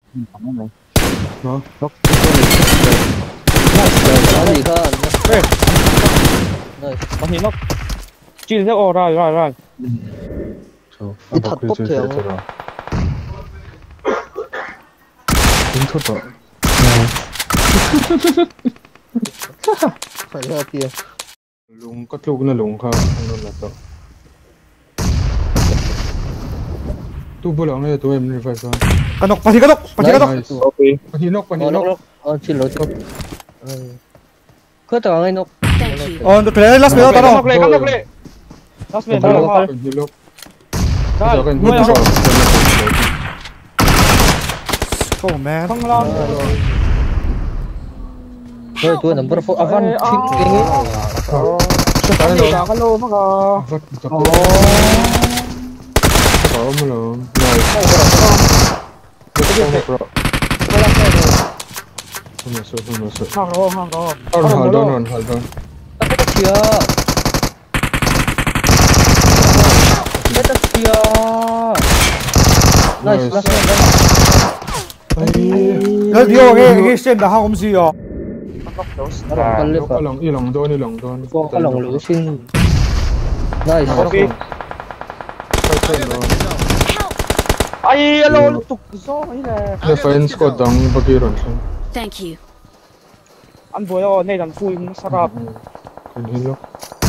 Cảm ơn mày. Nó. Góc. Có gì không? Ê, Rồi. bắn hình nó. Chỉ theo rồi. Đi thật bốc thuyền. Đúng thật rồi. Phải ra tiền. Lùng cắt lùng là lùng không nên là tao. Tu bữa lắng này tụi em này phải sao? Kanok, pasti kanok. Ok. Pahinok. Xin lỗi. Cứ tưởng anh nó. Untuk kalian last minute Kanok ano? le. Last minute. Pahinok. Rồi, Pahinok. nuôi không? Oh man. Không lo. Rồi tôi number 4 Avan thích cái nghĩ. Cái gì đó cái lô nó có. Vắt chặt. Có mà nó. Này. Không masuk. Hàng rồi. Hold on. Tất chia. Tất chia. Nice, last one. Cái điều cái xem đã không gì à? Cái lòng đôn. cái lòng lửa xin. Nice. Ai alo lục tục gió ấy là. Defense có đằng bagi rồi. Thank you. Ăn vừa rồi này đằng khui nó sắp rạp. Cái gì đó.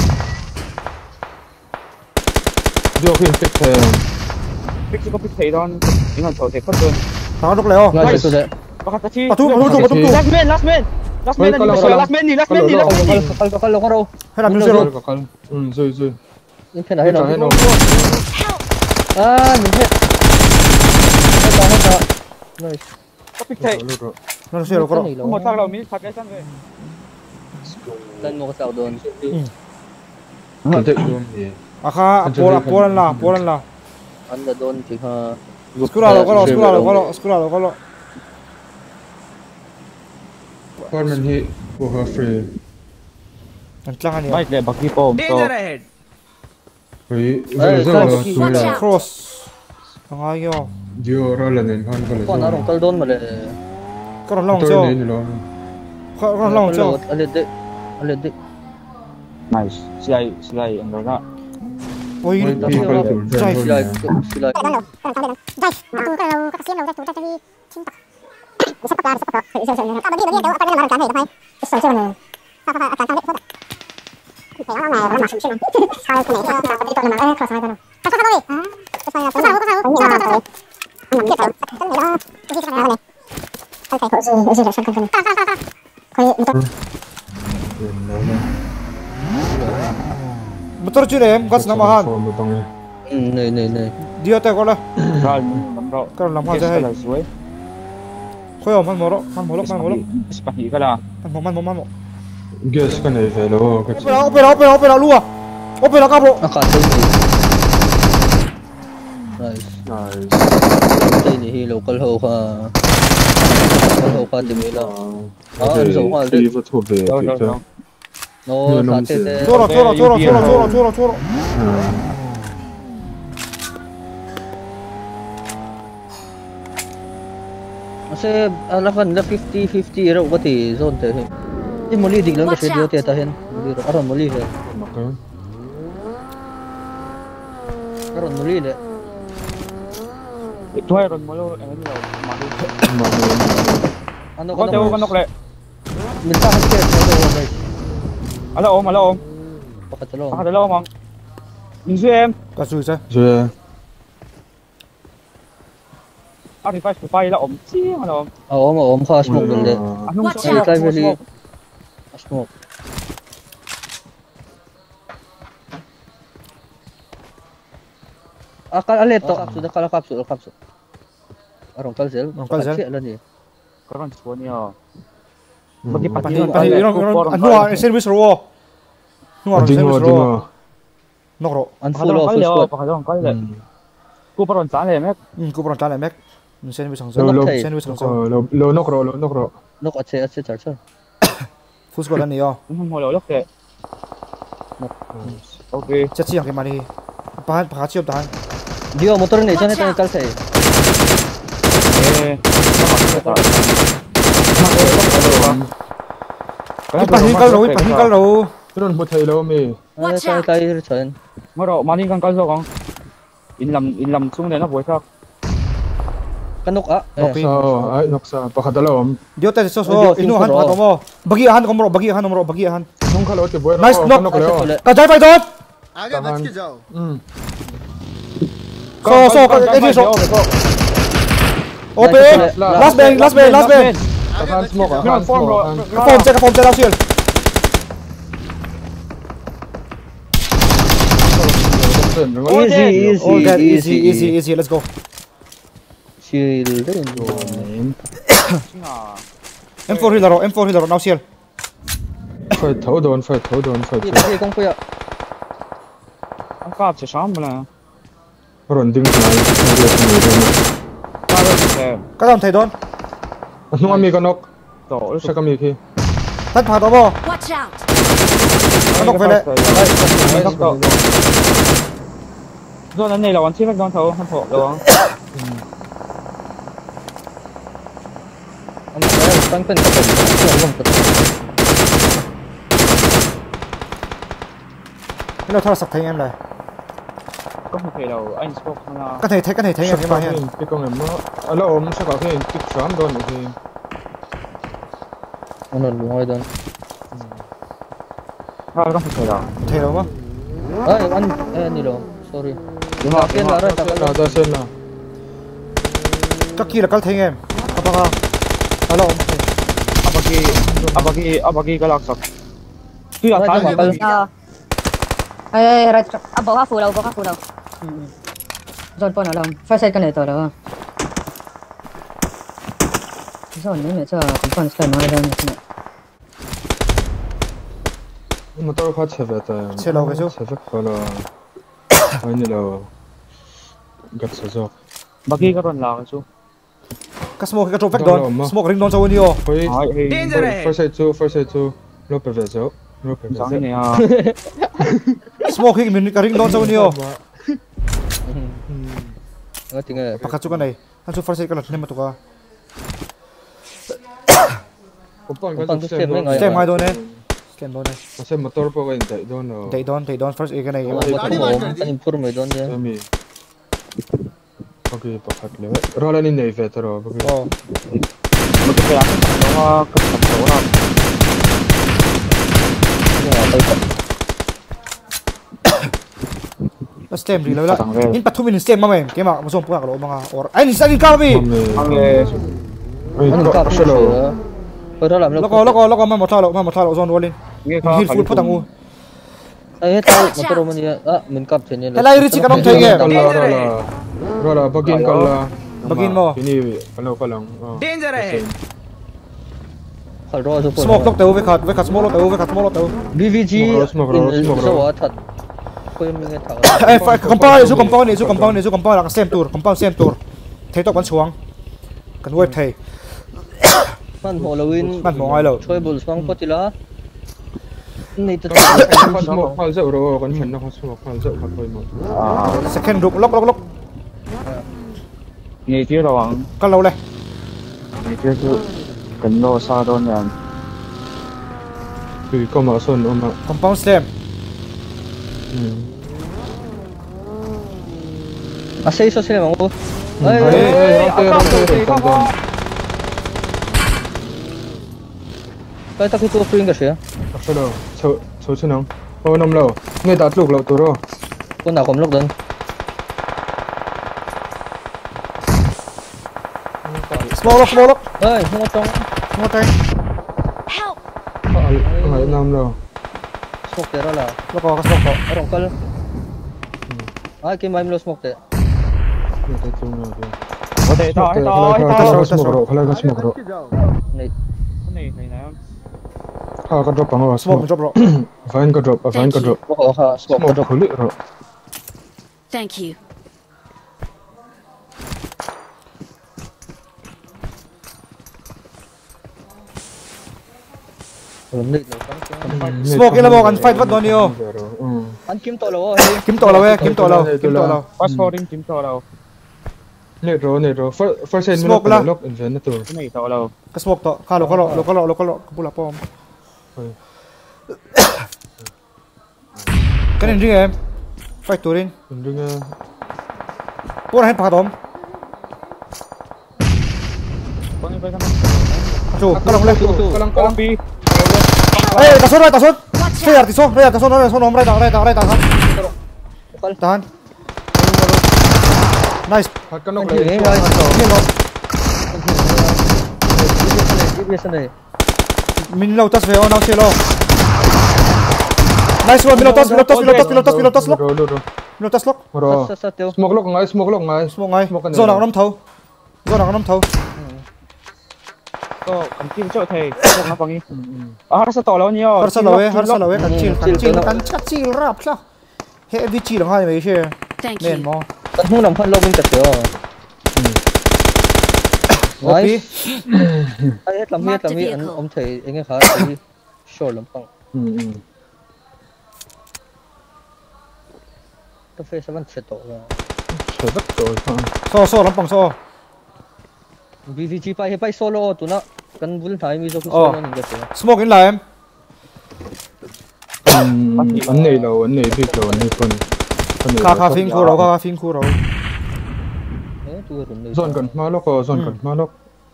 Điều khiển kích thể. Pick có pick thấy đó. Những hàng thổ thể phát đơn. Thằng lúc leo. Nice tôi đấy. Bakit tachi? Patu. Last man. Last man ni. Kalau đâu. Hay làm như thế rồi. Rồi. Những cái này nó. À, những cái. Hết. Nice. Có pick thấy. Nó sẽ rồi. Một thằng đầu mi phát cái sang rồi. Dan mo ka doon. Contact room. Aka Poland lah. Anda doon tingha. Scroll. Apartment hit for her free. Antlangan niya. Mike le bagi po. Danger ahead. Rồi. Cross. Ang ayo. Dio roll lên phan pala. Ko narong kal doon male. Karon lang siya. Karon lang siya. Alede. Nice. Sila ang gana. Ôi, Sila. motor chưa em, gas namahan. Này. Dia tay ko la. Rồi, nắm rõ. Karon lang ha hay. Khoyo man moro. Spahi ka la. Man mo. Guess ka na velo. Opera lua. Opera ka bro. Nakatay ni. Nice. Tay ni local ho ka. Local ka dimila. Zo ka Đi vào thuộc về. No, sa te. Choro. Kasi alakan na 50-50 raw pati zone te. Di muli diglang kasi dio te tahin. Aron muli he. Aron muli le. Ito ay ron mo lo. Ano Ko tayo kanok le. Minta kasi sa Ala om. pakatulong. Pakadalaw mang. Minsu em. Kasu sa. Rồi. Artifacts của bay là ổm chi mà ổm. Ôm kha smoke dun le. Anong Watch sa out. Kay really smoke. Akal alet to. Sudah kala kapsul. Arong kalsel. Ala ni. Karon sa niya. Bagi Pati pati ano service ro. Service ro. Nokro. Unfull of squad. Pakadong kal. Ku paron sa le mek. Ko pron tala mek. Service ang service ang Lo nok ro. Nok atse charger. Full squad niyo. Mo lo lok ke. Okay. Chat siang kay mani. Pakachiyop tahan. Dio motor ni jane tane kalse. Eh. Ipahin kal ro. Ron một thầy lâu mi. Tay chân. Mà rồi mani kan kalso kong. In lam sung na boy sak. Kanok ah. Noksa ay noksa pakadalawam. Dio ta so inu han pa mo. Bagi han ko mo bagi han. Nung khalo ti boy. Nice knock. Ka jai pai dot. आगे बच के जाओ So edit so. Open. Last bang. Kan smoke. Kan Form set out shield. Easy. Let's go. Shield. M4 healer now shield. Phải thấu đồn. Đi công phu ạ. Ang kap sa sham na. Ron ding sai. Các bạn thấy đón. Nung ami kanok. To Sa kami ki. Tắt phá đó bo. Watch out! Kanok về lại. Rồi anh này là one chiếc đón thấu han thọ được không? Tăng tên các bạn. Cái nào thao sập thành em này. Có một thể đâu anh smoke na. Cái này thấy em mà hiện. Cái con em nó. Alo om sa ka ki tik sham don ki. Ano lungoy doon. Ha có một thể đâu. Thấy đâu mà. Ay nilo. Sorry. Đúng rồi. Akin lara takal. Da sen na. Các kia là các thấy em. Apa alo. Abagi galaksak. Kaya tayo. Ay, right. Baka full out. Zone po na lang. First side ka nito lang. Zone ni medyo confirm style mga lang. Motor khat cheve ta. Chelo cái chú. Cheve kala. Ai ni lo. Gat sa zo. Bagi ka ron lang so. Các smoke cái trộn vách đón. Smoke ring đón cho anh yêu. First side two. Lo pe ve zo. Sang này ha. Smoke mình cái ring đón cho anh yêu. Nga tinggal. Pakat cái này. Anh chú first side cái là nem mà tụi Stem mai đón này. Stem đón này. Kasi motor po kayo tay doon. Tay đón first cái này. Improve mo doon yan. Kami. Okay, pakat le. Rola ni Nave pero. Oh. Magkaya ako kapag wala. Stem reload lại. In pathu min stem mà mày. Cái mà một số các lỗ mga or. Ai ni sai ka bi. Ano ka silo? Pero alam Loko mà một thao lộ zone rolling. Heal full patang u. Ay tao motor mo niya. Min cap sen niya. Helai Richie kanong thay game. Rola bagin kala. Bagin mo. Kini ka lang. Danger है Kalro so po. Smoke lock tao với khát smoke lock tao. BVG Smoke so what hat. Ko yung mga tao. Ê phải compound là same tour. Thấy tao bắn xuống. Cần web thầy. Man Halloween. Man mo ai lo. Choi bul swang potila. Ni to. Smoke phal dậu ro kan chen na smoke phal dậu khat mo. Second lock. Nghe tiếng đâu anh? Cái lâu này. Nghe tiếng cứ cần lo xa đó nè. Thì có mà son mà. Compound stem. Asay so sila mo. Ay. Kaya ta kito free ka siya. Actually, so sinong. Oh, nam lo. Ngay tatlog lo to ro. Kung na kumlok doon. Smoke lock. Ay, sumotong. Smoke tay. Help! Ngay nam lo. Smoke tera la. Lock ka smoke ko. Arong kal. Ay, kay maim lo smoke te. Ngay chung na. Có thể to. Khala ka smoke ro. Nay. Này nè. Ha ka drop ang Smoke drop ro. Fine ka drop. Ko ha smoke drop. Khuli ro. Thank you. Smoke cái là một anh fight vẫn đón nhiều. Anh kiếm to lo. Kiếm to lâu. Fast forwarding kiếm to đâu. nè rồi first aid Smoke mình la. lock in trênตัว cái này tao đâu กระสมกต่อข้าโลก็โลกูละป้อมกันนี่เองไฟตัวนี้ mình đừng พวกนั้นปากตอม con điไปกันจูกำลังเลย con đi เอ้ยตาส้นเสียติโซ่เรียกตาส้นน้องไรต่างครับทหาร nice phát cái nóc Anh này thử rồi. นี่ลง DBS này. min lo tas veo now selo nice one pilotos lock rồi Sát tiêu. smoke lock ngay smoke ngay Smoke cái này zone rồi. nào nắm thấu có cầm kim cho thầy không nó bằng đi nó sẽ tỏ lâu nhiều har sa lawe kan chill rap sa heavy chill hai mai she Thank men you. mo Tận hung làm phân lâu bên cạnh tiêu. opi Nice. Ai hết làm Mark the hết vehicle. ông thầy anh ấy khá đi short lắm phong. Tôi phải sẽ vẫn sẽ tổ ra. trời đất rồi so lam pang so VVG bay solo tụi nó cần vun thái mi cho cái solo này cái smoke in lại em anh này biết rồi anh này con ka phim khu rồi đấy tôi rồi này. zone cần ma lock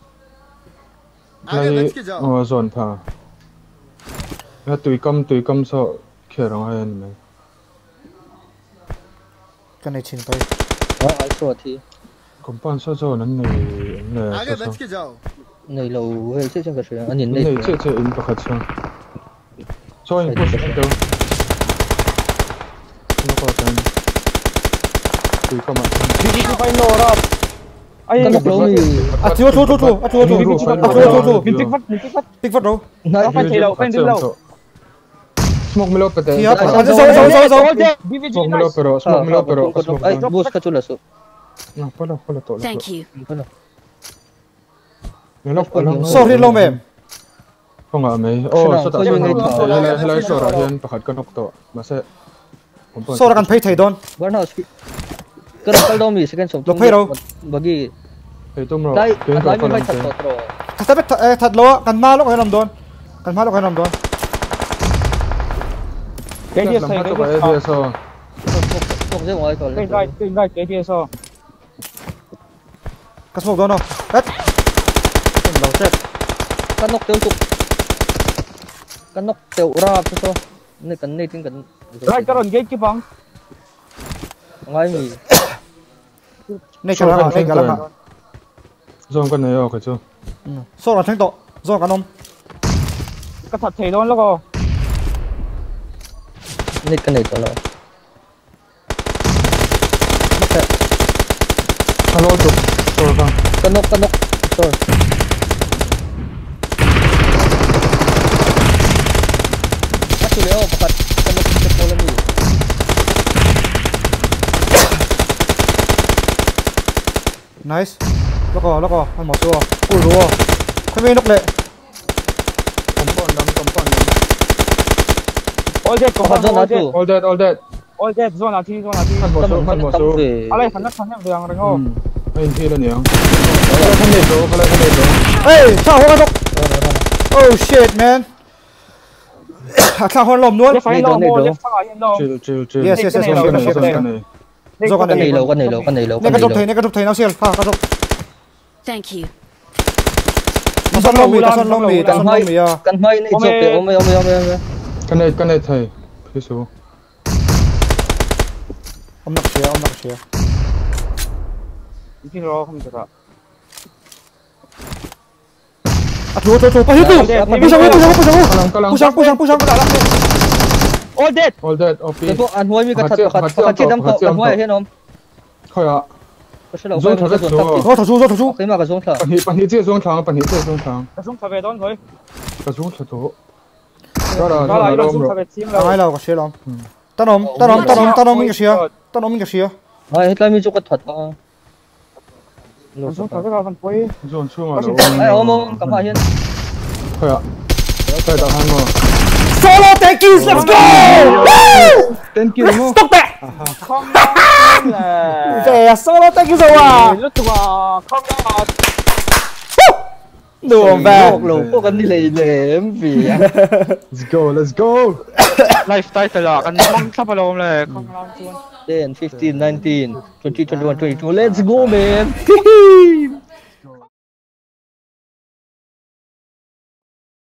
आगे बच के जाओ zone pha ya tui kam so khe rong hai anh mày kan nei chin pai Ai sửa thì compound so zone anh này आगे बच के जाओ này lâu hay chứ chẳng có chuyện anh nhìn này này. chơi in pakhat so so in push đâu nó có tan tui kam đi phải nổ ra ai Cái lúc lâu thì a chu mình tích phát pick phát đâu này phải chạy đâu phải đứng đâu smoke me lo pete thì hấp Rồi, zo smoke me lo pero ai boost cái chỗ là số. no pala to Thank you. me lo sorry lo mem không à mày so ta helai so ra hian pakhat kan ok to ma se so ra kan pay thei don Vẫn nào cái đó cái đó mình sẽ cần sống. Lộc hay đâu? Bởi vì hey tum ro đây ken đây ro mình fa phải thật tốt rồi. thật lo kan ma lo kai lam don cái kia thầy cái kia so Không dễ ngoài còn cái kia so ka smoke don no hết đầu chết Cái nóc tiêu tục. Cái nóc tiêu ra cho số. Này cần này tính cần. lại cái lần cái bằng Ngay mình nei ka la zone kan nei ok chu so ra thang to zo kan om cái thật thầy đó nó có này cần này cho nó. hello tu so ka Cái nóc rồi. Bắt tụi leo bắt cái nóc cái cô lên đi. nice lo ko han mo so cool ro kai me nok le compound all dead Bắt zone nào tụ. all that zone nào thi han mo so à lại thằng nó đường rồi không ai thi lên nhang kan nei do hey cha ho nok oh shit man a cha hon lom nuol cái phải lo mua cái phải hiện đâu chill Yes, zone kan nei zo kan Cái này nei lâu, cái này lâu, cái này lâu. ne ka drop thei now sel ka drop Thank you. ta son lom mi ya Cần hơi này chụp để ôm. kan nei thai phi so om nak sia thì nó không được ạ a chu pa hi tu push all dead all that op Cái bộ ăn hôi mi cái thật chết đâm cậu ăn hôi hết không? khoi a Có sẽ là hôi Zone cái thật zone số. tắt. zo thu Cái mà cái zone thở. pan hi che zone thang nó xuống phải về đón thôi ka zone thla to ra đó là ra nó rom xuống ro phải về chim ai đâu lo ka sia lom tanom mi ka sia Ai hết lại mi chụp cái thật. nó xuống phải về vào phần cuối zone chung a lo Ai ôm cầm phải hiên. khoi a Tay tahan mo. Solo tankies, let's go! Woo! 10 kill mo. Stop that! Không lắm là Về solo tankies rồi à? lúc mà không có Đùa về. โลกพวกกันนี่เลยมเปีย Let's go, let's go. lifestyle là anh mong sắp vào lồng này không lắm luôn 10, 15, 19, 20, 21, 22. Let's go, man!